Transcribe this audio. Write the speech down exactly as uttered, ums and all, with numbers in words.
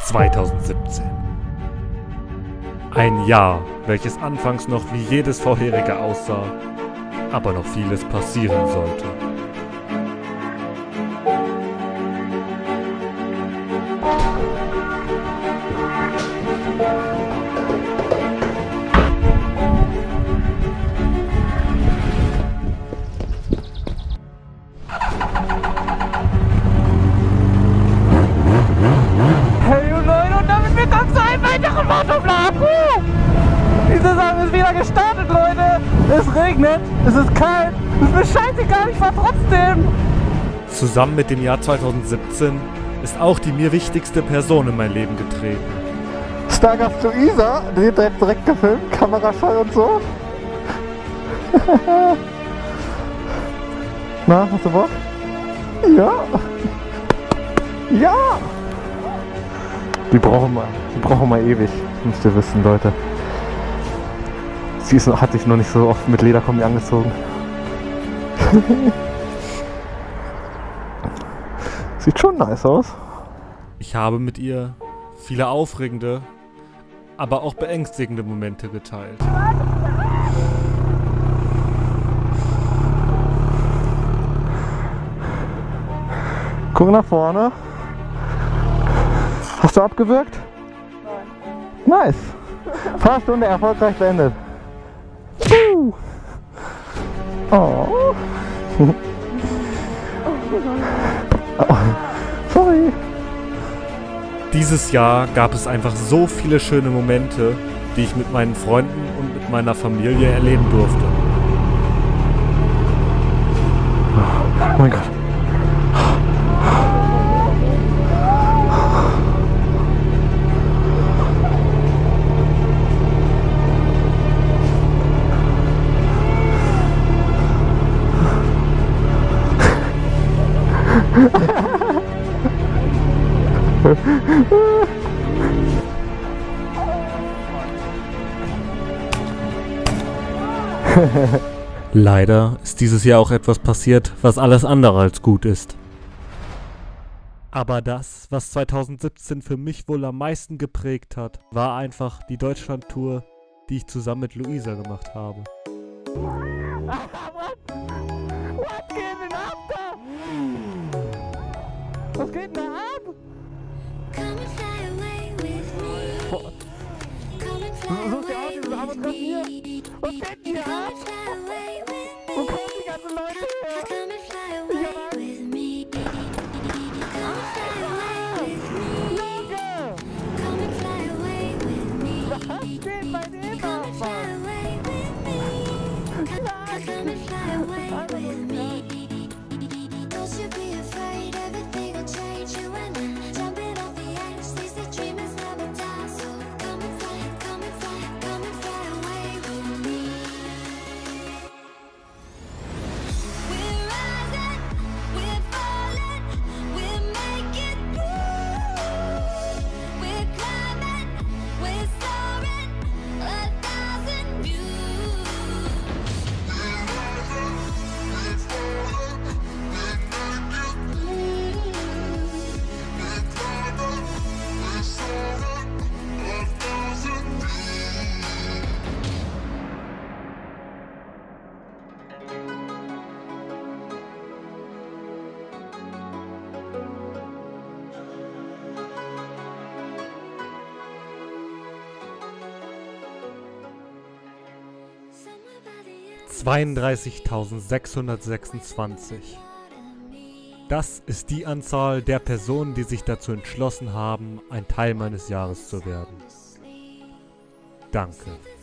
zweitausendsiebzehn. Ein Jahr, welches anfangs noch wie jedes vorherige aussah, aber noch vieles passieren sollte. Hey Leute, und damit willkommen zu einem weiteren Motovlog! Die Saison ist wieder gestartet, Leute! Es regnet, es ist kalt, es ist mir scheißegal, ich fahr trotzdem! Zusammen mit dem Jahr zweitausendsiebzehn ist auch die mir wichtigste Person in mein Leben getreten. Stargast Luisa, die direkt, direkt gefilmt, Kamerascheu und so. Na, hast du Bock? Ja! Ja! Die brauchen wir, die brauchen wir ewig, müsst ihr wissen, Leute. Sie ist, hat sich noch nicht so oft mit Lederkombi angezogen. Sieht schon nice aus. Ich habe mit ihr viele aufregende, aber auch beängstigende Momente geteilt. Guck nach vorne. Hast du abgewürgt? Nein. Nice. Fahrstunde erfolgreich beendet. Uh. Oh. Oh. Sorry. Dieses Jahr gab es einfach so viele schöne Momente, die ich mit meinen Freunden und mit meiner Familie erleben durfte. Oh mein Gott. Leider ist dieses Jahr auch etwas passiert, was alles andere als gut ist. Aber das, was zweitausendsiebzehn für mich wohl am meisten geprägt hat, war einfach die Deutschland-Tour, die ich zusammen mit Luisa gemacht habe. Was geht denn ab da? Was geht denn da ab? Such dir aus, dieses Abenteuer hier. Was geht denn hier ab? Wo kommen die ganzen Leute her? Ich hab Angst. Junge! Was geht bei denen ab, Mann? zweiunddreißigtausendsechshundertsechsundzwanzig. Das ist die Anzahl der Personen, die sich dazu entschlossen haben, ein Teil meines Jahres zu werden. Danke.